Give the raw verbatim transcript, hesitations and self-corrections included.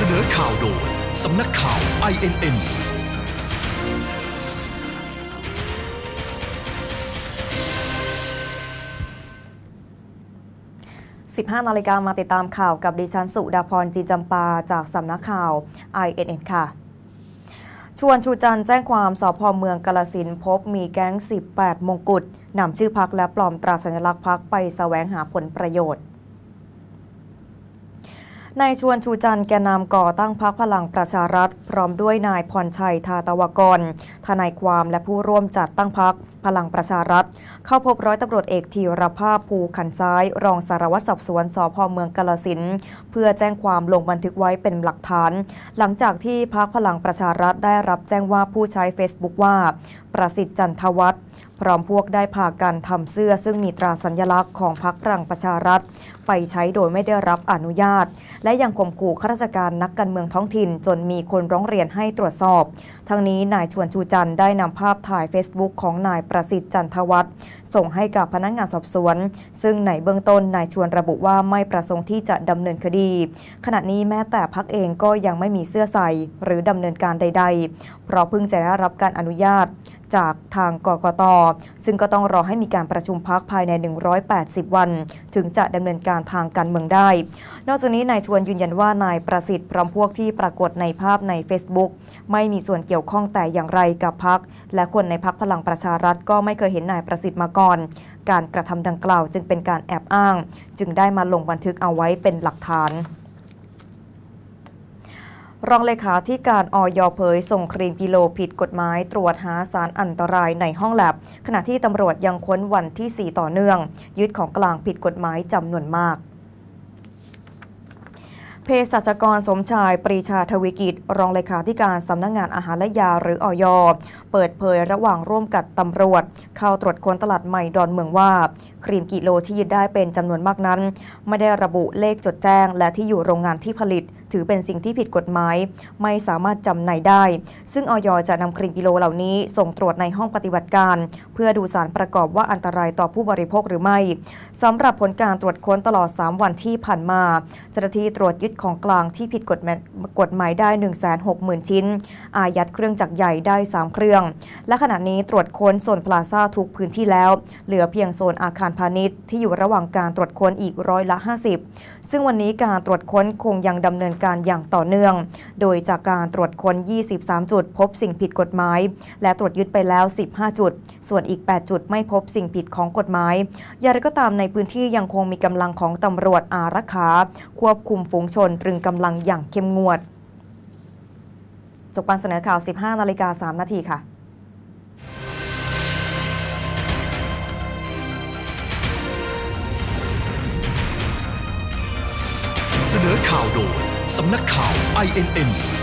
นอข่าวโดยสำนักข่าว ไอ เอ็น เอ็นสิบห้านาฬิกามาติดตามข่าวกับดิฉันสุดาพร จีจำปาจากสำนักข่าว ไอ เอ็น เอ็น ค่ะชวนชูจันทร์แจ้งความสภ.เมืองกาฬสินธุ์พบมีแก๊งสิบแปดมงกุฎนำชื่อพรรคและปลอมตราสัญลักษณ์พรรคไปแสวงหาผลประโยชน์นายชวนชูจันทร์แกนนำก่อตั้งพรรคพลังประชารัฐพร้อมด้วยนายพรชัยทาตวกรทนายความและผู้ร่วมจัดตั้งพรรคพลังประชารัฐเข้าพบร้อยตำรวจเอกธีรภาพภูขันซ้ายรองสารวัตรสอบสวนสภ.เมืองกาฬสินธุ์เพื่อแจ้งความลงบันทึกไว้เป็นหลักฐานหลังจากที่พรรคพลังประชารัฐได้รับแจ้งว่าผู้ใช้ เฟซบุ๊ก ว่าประสิทธิ์จันทวัฒน์พร้อมพวกได้พากันทำเสื้อซึ่งมีตราสัญลักษณ์ของพรรคพลังประชารัฐไปใช้โดยไม่ได้รับอนุญาตและยังข่มขู่ข้าราชการนักการเมืองท้องถิ่นจนมีคนร้องเรียนให้ตรวจสอบทั้งนี้นายชวนชูจันทร์ได้นำภาพถ่าย เฟซบุ๊ก ของนายประสิทธิ์จันทวัฒน์ส่งให้กับพนักงานสอบสวนซึ่งในเบื้องต้นนายชวนระบุว่าไม่ประสงค์ที่จะดำเนินคดีขณะนี้แม้แต่พรรคเองก็ยังไม่มีเสื้อใส่หรือดำเนินการใดๆเพราะเพิ่งจะได้รับการอนุญาตจากทางกกต.ซึ่งก็ต้องรอให้มีการประชุมพรรคภายในหนึ่งร้อยแปดสิบวันถึงจะดำเนินการทางการเมืองได้นอกจากนี้นายชวนยืนยันว่านายประสิทธิ์พร้อมพวกที่ปรากฏในภาพใน เฟซบุ๊ก ไม่มีส่วนเกี่ยวข้องแต่อย่างไรกับพรรคและคนในพรรคพลังประชารัฐก็ไม่เคยเห็นนายประสิทธิ์มาก่อนการกระทำดังกล่าวจึงเป็นการแอบอ้างจึงได้มาลงบันทึกเอาไว้เป็นหลักฐานรองเลขาธิการอย.เผยส่งครีมกิโลผิดกฎหมายตรวจหาสารอันตรายในห้องแลบขณะที่ตำรวจยังค้นวันที่สี่ต่อเนื่องยึดของกลางผิดกฎหมายจำนวนมากเภสัชกรสมชายปรีชาทวีกิจรองเลขาธิการสำนักงานอาหารและยาหรืออย.เปิดเผยระหว่างร่วมกับตำรวจเข้าตรวจค้นตลาดใหม่ดอนเมืองว่าครีมกิโลที่ยึดได้เป็นจำนวนมากนั้นไม่ได้ระบุเลขจดแจ้งและที่อยู่โรงงานที่ผลิตถือเป็นสิ่งที่ผิดกฎหมายไม่สามารถจำหน่ายได้ซึ่งอย.จะนำครีมกิโลเหล่านี้ส่งตรวจในห้องปฏิบัติการเพื่อดูสารประกอบว่าอันตรายต่อผู้บริโภคหรือไม่สำหรับผลการตรวจค้นตลอดสามวันที่ผ่านมาเจ้าหน้าที่ตรวจยึดของกลางที่ผิดกฎหมายได้ หนึ่งแสนหกหมื่น ชิ้นอายัดเครื่องจักรใหญ่ได้สามเครื่องและขณะนี้ตรวจค้นโซนพลาซ่าทุกพื้นที่แล้วเหลือเพียงโซนอาคารพาณิชย์ที่อยู่ระหว่างการตรวจค้นอีกร้อยละห้าสิบซึ่งวันนี้การตรวจค้นคงยังดำเนินการอย่างต่อเนื่องโดยจากการตรวจค้นยี่สิบสามจุดพบสิ่งผิดกฎหมายและตรวจยึดไปแล้วสิบห้าจุดส่วนอีกแปดจุดไม่พบสิ่งผิดของกฎหมายอย่างไรก็ตามในพื้นที่ยังคงมีกำลังของตำรวจอารักขาควบคุมฝูงชนตรึงกำลังอย่างเข้มงวดจบการเสนอข่าว สิบห้านาฬิกาสามนาทีค่ะเสนอข่าวโดยสำนักข่าว ไอ เอ็น เอ็น